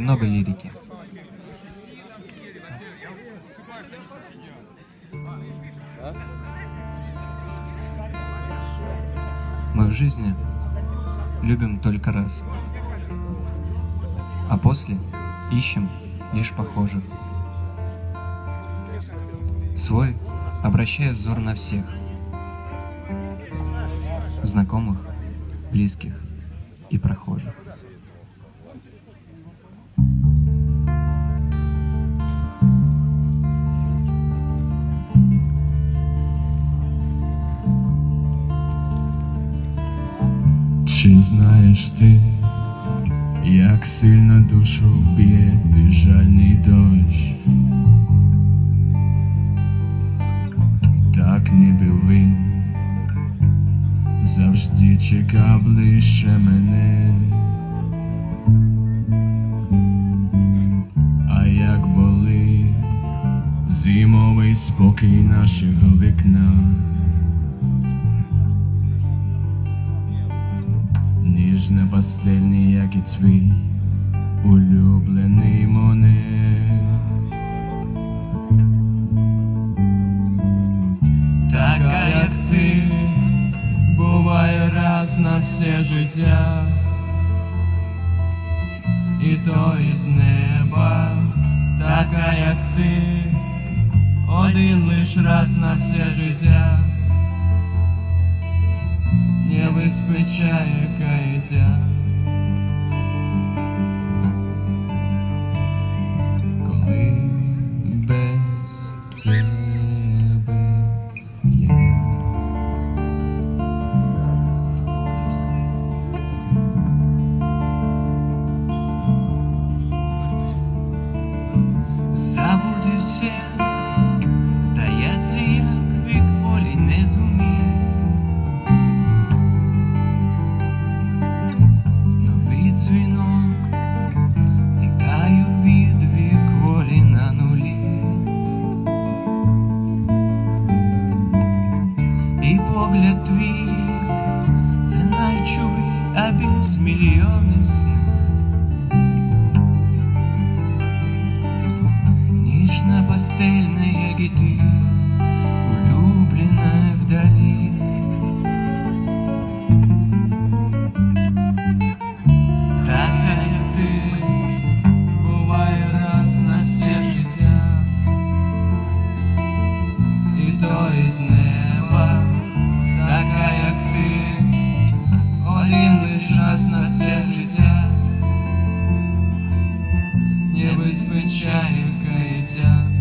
немного лирики. Мы в жизни любим только раз, а после ищем лишь похожих. Свой обращая взор на всех, знакомых, близких и прохожих. Чи знаєш ти, як сильно душу б'є безжальний дощ? Так ніби він завжди чекав лише мене. А як болить зимовий спокій нашого вікна, ніжно-пастельний, як і твій улюблений Моне. Така, як ти, буває раз на все життя, і то із неба. Така, як ти, один лиш раз на все життя, не вистачає каяття. Коли без тебе є. Забути все, здається, як вік волі не зумів. Дзвінок, тікаю від вік волі на нулі, і погляд твій — це найчуй, а без мільйони сни. Ніжна пастельна, як і ти, улюблена вдалі. Із неба, така, як ти, один лиш раз на все життя, не вистачає каяття.